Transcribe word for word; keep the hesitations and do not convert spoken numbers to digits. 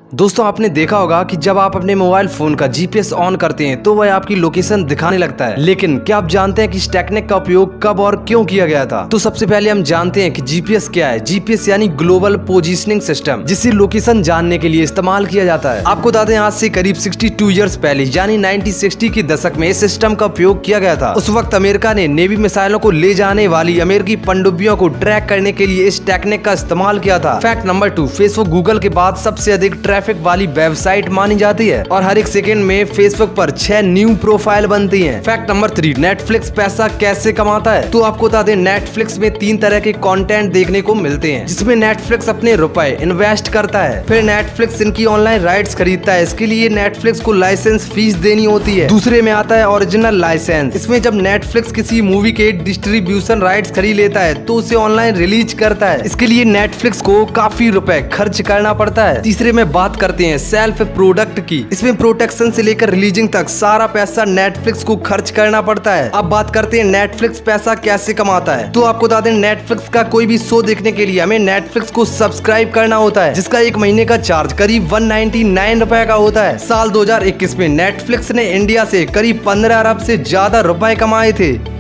दोस्तों आपने देखा होगा कि जब आप अपने मोबाइल फोन का जीपीएस ऑन करते हैं तो वह आपकी लोकेशन दिखाने लगता है। लेकिन क्या आप जानते हैं कि इस टेक्निक का उपयोग कब और क्यों किया गया था? तो सबसे पहले हम जानते हैं कि जीपीएस क्या है। जीपीएस यानी ग्लोबल पोजीशनिंग सिस्टम, जिसे लोकेशन जानने के लिए इस्तेमाल किया जाता है। आपको बता दें आज से करीब बासठ ईयर्स पहले यानी उन्नीस सौ साठ के दशक में इस सिस्टम का उपयोग किया गया था। उस वक्त अमेरिका ने नेवी मिसाइलों को ले जाने वाली अमेरिकी पनडुब्बियों को ट्रैक करने के लिए इस टेक्निक का इस्तेमाल किया था। Fact number two, Facebook Google के बाद सबसे अधिक ट्रैफिक वाली वेबसाइट मानी जाती है और हर एक सेकंड में फेसबुक पर छह न्यू प्रोफाइल बनती हैं। फैक्ट नंबर थ्री, नेटफ्लिक्स पैसा कैसे कमाता है? तो आपको बता दें नेटफ्लिक्स में तीन तरह के कंटेंट देखने को मिलते हैं, जिसमें नेटफ्लिक्स अपने रुपए इन्वेस्ट करता है, फिर नेटफ्लिक्स इनकी ऑनलाइन राइट्स खरीदता है। इसके लिए नेटफ्लिक्स को लाइसेंस फीस देनी होती है। दूसरे में आता है ओरिजिनल लाइसेंस। इसमें जब नेटफ्लिक्स किसी मूवी के डिस्ट्रीब्यूशन राइट्स खरीद लेता है तो उसे ऑनलाइन रिलीज करता है। इसके लिए नेटफ्लिक्स को काफी रुपए खर्च करना पड़ता है। तीसरे में बात करते हैं सेल्फ प्रोडक्ट की। इसमें प्रोटेक्शन से लेकर रिलीजिंग तक सारा पैसा नेटफ्लिक्स को खर्च करना पड़ता है। अब बात करते हैं नेटफ्लिक्स पैसा कैसे कमाता है। तो आपको बता दें नेटफ्लिक्स का कोई भी शो देखने के लिए हमें नेटफ्लिक्स को सब्सक्राइब करना होता है, जिसका एक महीने का चार्ज करीब एक सौ निन्यानवे रुपए का होता है। साल दो हज़ार इक्कीस में नेटफ्लिक्स ने इंडिया से करीब पंद्रह अरब से ज्यादा रुपए कमाए थे।